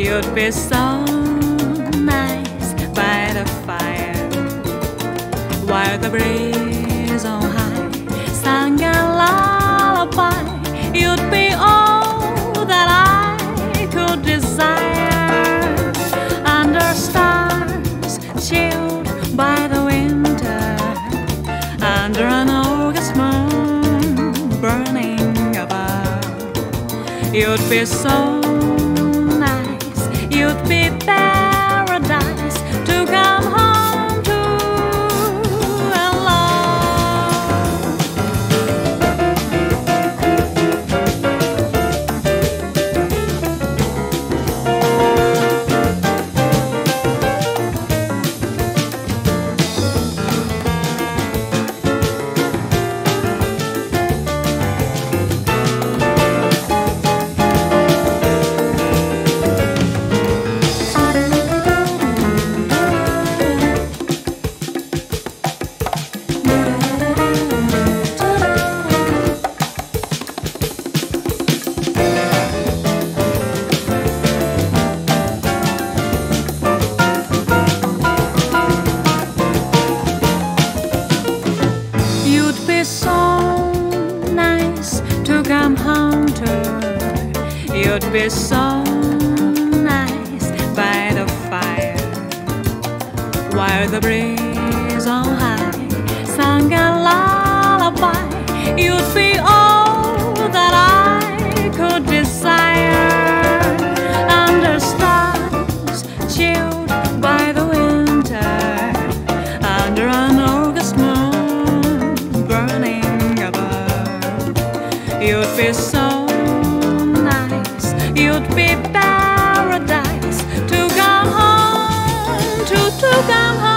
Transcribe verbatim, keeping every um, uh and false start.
You'd be so nice by the fire, while the breeze on high sang a lullaby. You'd be all that I could desire, under stars chilled by the winter, under an August moon burning above. You'd be so nice, you'd be paradise to come home to and love. You'd be so nice to come home to. You'd be so nice by the fire, while the breeze on high sang a lullaby. You'd be all that I could desire, under stars chilled by the winter, under an August moon burning above. You'd be so nice, you'd be paradise to come home to, to come home.